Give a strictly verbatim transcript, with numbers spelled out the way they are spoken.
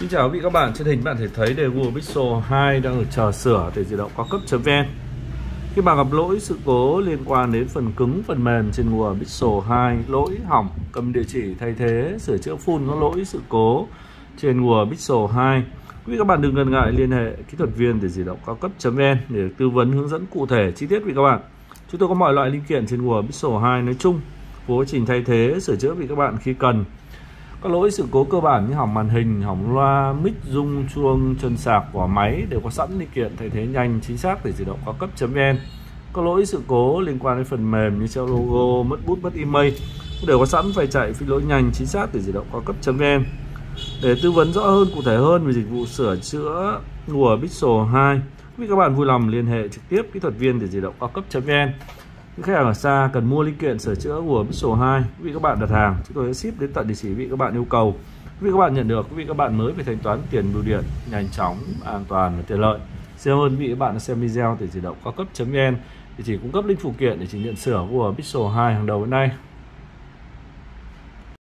Xin chào quý vị các bạn, trên hình bạn thể thấy đề Google Pixel hai đang ở chờ sửa để di động cao cấp.vn. Khi bạn gặp lỗi sự cố liên quan đến phần cứng phần mềm trên Google Pixel hai, lỗi hỏng, cầm địa chỉ thay thế, sửa chữa full có lỗi sự cố trên Google Pixel hai, quý vị các bạn đừng ngần ngại liên hệ kỹ thuật viên để di động cao cấp.vn để được tư vấn hướng dẫn cụ thể chi tiết quý vị các bạn. Chúng tôi có mọi loại linh kiện trên Google Pixel hai nói chung, quá trình thay thế, sửa chữa quý vị các bạn khi cần. Các lỗi sự cố cơ bản như hỏng màn hình, hỏng loa, mic, rung, chuông, chân sạc, vỏ máy đều có sẵn linh kiện thay thế nhanh chính xác để di động cao cấp.vn. Các lỗi sự cố liên quan đến phần mềm như treo logo, mất bút, mất email đều có sẵn phải chạy phi lỗi nhanh chính xác để di động cao cấp.vn. Để tư vấn rõ hơn, cụ thể hơn về dịch vụ sửa chữa Google Pixel hai, quý vị các bạn vui lòng liên hệ trực tiếp kỹ thuật viên để di động cao cấp.vn. Những khách hàng ở xa cần mua linh kiện sửa chữa của Pixel hai, quý vị các bạn đặt hàng, chúng tôi sẽ ship đến tận địa chỉ quý vị các bạn yêu cầu. Quý vị các bạn nhận được, quý vị các bạn mới phải thanh toán tiền bưu điện nhanh chóng, an toàn và tiện lợi. Xin ơn quý vị các bạn đã xem video để di động cao cấp.vn, địa chỉ cung cấp linh phụ kiện để chỉ nhận sửa của Pixel hai hàng đầu hiện nay.